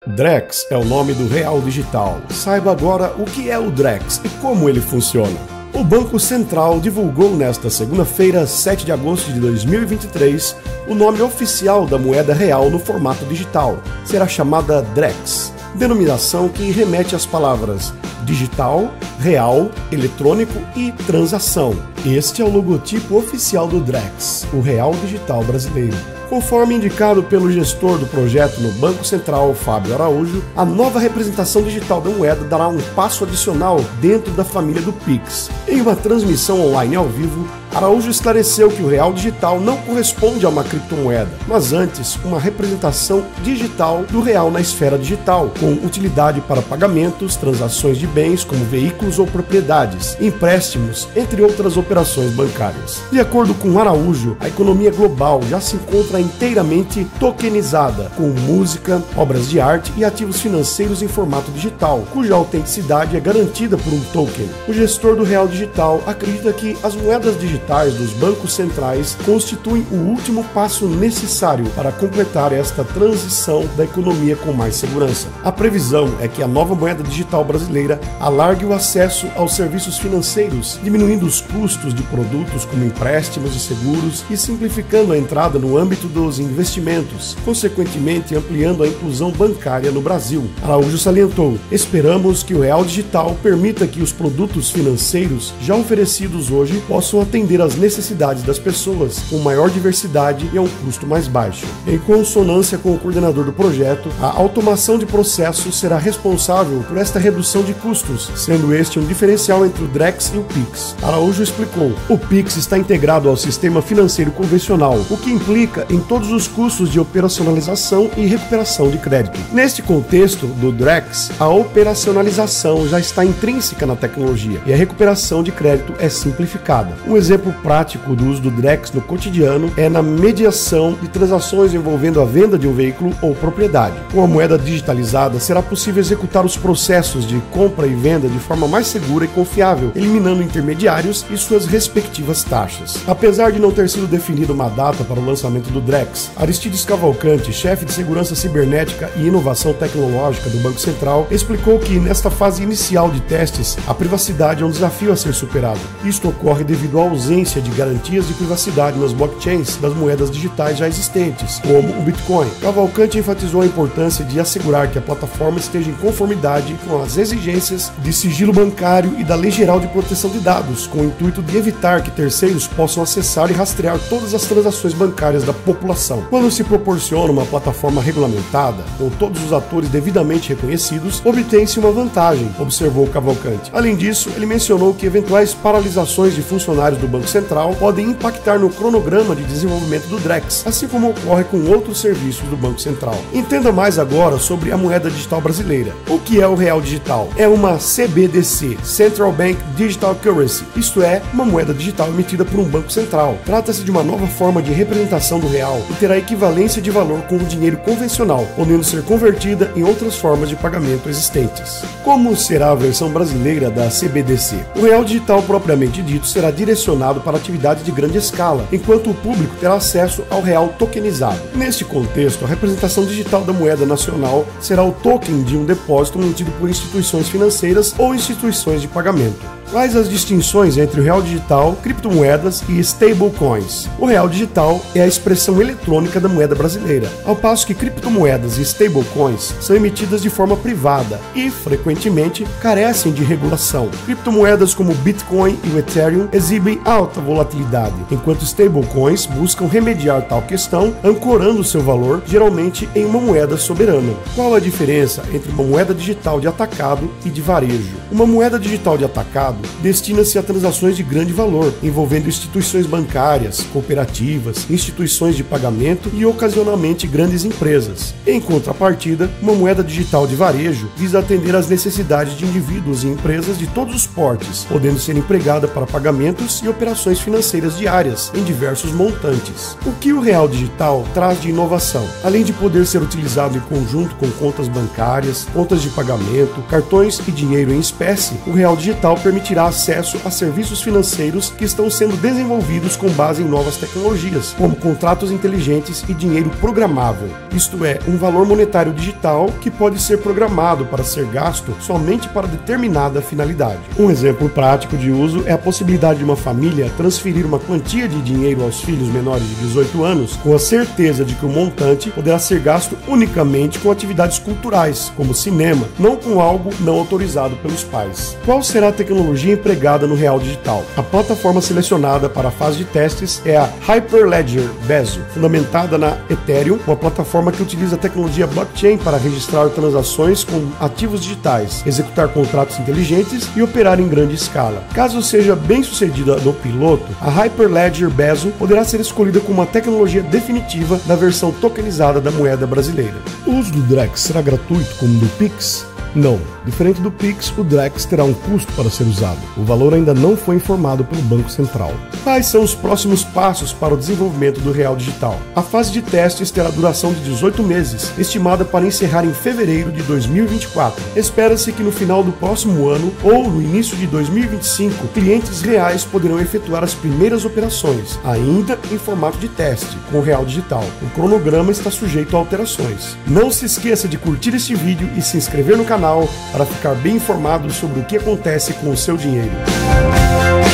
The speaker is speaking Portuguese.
Drex é o nome do Real Digital. Saiba agora o que é o Drex e como ele funciona. O Banco Central divulgou nesta segunda-feira, 7 de agosto de 2023, o nome oficial da moeda real no formato digital. Será chamada Drex, denominação que remete às palavras digital, real, eletrônico e transação. Este é o logotipo oficial do Drex, o Real Digital brasileiro. Conforme indicado pelo gestor do projeto no Banco Central, Fábio Araújo, a nova representação digital da moeda dará um passo adicional dentro da família do Pix. Em uma transmissão online ao vivo, Araújo esclareceu que o Real Digital não corresponde a uma criptomoeda, mas antes uma representação digital do real na esfera digital, com utilidade para pagamentos, transações de bens como veículos ou propriedades, empréstimos, entre outras operações bancárias. De acordo com Araújo, a economia global já se encontra inteiramente tokenizada, com música, obras de arte e ativos financeiros em formato digital, cuja autenticidade é garantida por um token. O gestor do Real Digital acredita que as moedas digitais dos bancos centrais constituem o último passo necessário para completar esta transição da economia com mais segurança. A previsão é que a nova moeda digital brasileira alargue o acesso aos serviços financeiros, diminuindo os custos de produtos como empréstimos e seguros e simplificando a entrada no âmbito dos investimentos, consequentemente ampliando a inclusão bancária no Brasil. Araújo salientou: esperamos que o Real Digital permita que os produtos financeiros já oferecidos hoje possam atender às necessidades das pessoas com maior diversidade e a um custo mais baixo. Em consonância com o coordenador do projeto, a automação de processos será responsável por esta redução de custos, sendo este um diferencial entre o Drex e o Pix. Araújo explicou: o Pix está integrado ao sistema financeiro convencional, o que implica em todos os custos de operacionalização e recuperação de crédito. Neste contexto do Drex, a operacionalização já está intrínseca na tecnologia e a recuperação de crédito é simplificada. Um exemplo prático do uso do Drex no cotidiano é na mediação de transações envolvendo a venda de um veículo ou propriedade. Com a moeda digitalizada, será possível executar os processos de compra e venda de forma mais segura e confiável, eliminando intermediários e suas respectivas taxas. Apesar de não ter sido definida uma data para o lançamento do Drex, Aristides Cavalcante, chefe de segurança cibernética e inovação tecnológica do Banco Central, explicou que nesta fase inicial de testes, a privacidade é um desafio a ser superado. Isto ocorre devido à ausência de garantias de privacidade nas blockchains das moedas digitais já existentes, como o Bitcoin. Cavalcante enfatizou a importância de assegurar que a plataforma esteja em conformidade com as exigências de sigilo bancário e da Lei Geral de Proteção de Dados, com o intuito de evitar que terceiros possam acessar e rastrear todas as transações bancárias da população. Quando se proporciona uma plataforma regulamentada, com todos os atores devidamente reconhecidos, obtém-se uma vantagem, observou Cavalcante. Além disso, ele mencionou que eventuais paralisações de funcionários do Banco Central podem impactar no cronograma de desenvolvimento do Drex, assim como ocorre com outros serviços do Banco Central. Entenda mais agora sobre a moeda digital brasileira. O que é o Real Digital? É uma CBDC, Central Bank Digital Currency, isto é, uma moeda digital emitida por um banco central. Trata-se de uma nova forma de representação do real e terá equivalência de valor com o dinheiro convencional, podendo ser convertida em outras formas de pagamento existentes. Como será a versão brasileira da CBDC? O Real Digital propriamente dito será direcionado para atividades de grande escala, enquanto o público terá acesso ao real tokenizado. Neste contexto, a representação digital da moeda nacional será o token de um depósito mantido por instituições financeiras ou instituições de pagamento. Quais as distinções entre o real digital, criptomoedas e stablecoins? O real digital é a expressão eletrônica da moeda brasileira, ao passo que criptomoedas e stablecoins são emitidas de forma privada e, frequentemente, carecem de regulação. Criptomoedas como o Bitcoin e o Ethereum exibem alta volatilidade, enquanto stablecoins buscam remediar tal questão, ancorando seu valor, geralmente em uma moeda soberana. Qual a diferença entre uma moeda digital de atacado e de varejo? Uma moeda digital de atacado destina-se a transações de grande valor, envolvendo instituições bancárias, cooperativas, instituições de pagamento e ocasionalmente grandes empresas. Em contrapartida, uma moeda digital de varejo visa atender às necessidades de indivíduos e empresas de todos os portes, podendo ser empregada para pagamentos e operações financeiras diárias em diversos montantes. O que o Real Digital traz de inovação? Além de poder ser utilizado em conjunto com contas bancárias, contas de pagamento, cartões e dinheiro em espécie, o Real Digital permitirá acesso a serviços financeiros que estão estão sendo desenvolvidos com base em novas tecnologias, como contratos inteligentes e dinheiro programável. Isto é, um valor monetário digital que pode ser programado para ser gasto somente para determinada finalidade. Um exemplo prático de uso é a possibilidade de uma família transferir uma quantia de dinheiro aos filhos menores de 18 anos com a certeza de que o montante poderá ser gasto unicamente com atividades culturais, como cinema, não com algo não autorizado pelos pais. Qual será a tecnologia empregada no Real Digital? A plataforma selecionada para a fase de testes é a Hyperledger Bezo, fundamentada na Ethereum, uma plataforma que utiliza a tecnologia blockchain para registrar transações com ativos digitais, executar contratos inteligentes e operar em grande escala. Caso seja bem sucedida no piloto, a Hyperledger Bezo poderá ser escolhida como uma tecnologia definitiva da versão tokenizada da moeda brasileira. O uso do Drex será gratuito como do Pix? Não. Diferente do Pix, o Drex terá um custo para ser usado. O valor ainda não foi informado pelo Banco Central. Quais são os próximos passos para o desenvolvimento do Real Digital? A fase de testes terá duração de 18 meses, estimada para encerrar em fevereiro de 2024. Espera-se que no final do próximo ano ou no início de 2025, clientes reais poderão efetuar as primeiras operações, ainda em formato de teste, com o Real Digital. O cronograma está sujeito a alterações. Não se esqueça de curtir este vídeo e se inscrever no canal para ficar bem informado sobre o que acontece com o seu dinheiro.